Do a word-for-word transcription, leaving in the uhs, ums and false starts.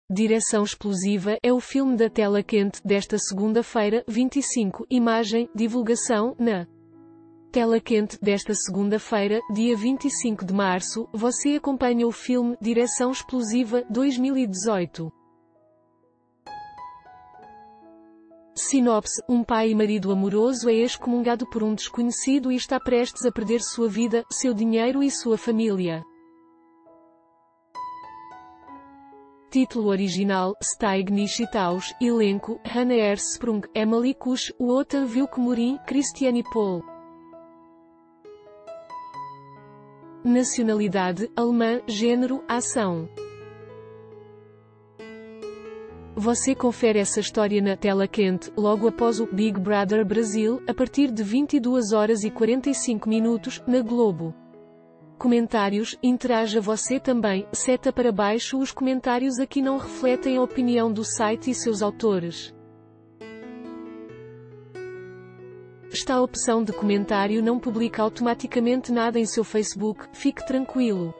Direção Explosiva é o filme da tela quente desta segunda-feira, vinte e cinco. Imagem, divulgação, na tela quente desta segunda-feira, dia vinte e cinco de março, você acompanha o filme Direção Explosiva dois mil e dezoito. Sinopse: um pai e marido amoroso é excomungado por um desconhecido e está prestes a perder sua vida, seu dinheiro e sua família. Título original: Steig nicht aus. Elenco: Hannah Ersprung, Emily Kusch, Uota Vilk-Morin, Christiane Pohl. Nacionalidade: alemã. Gênero: ação. Você confere essa história na tela quente, logo após o Big Brother Brasil, a partir de vinte e duas horas e quarenta e cinco minutos, na Globo. Comentários: interaja você também, seta para baixo. Os comentários aqui não refletem a opinião do site e seus autores. Esta opção de comentário não publica automaticamente nada em seu Facebook, fique tranquilo.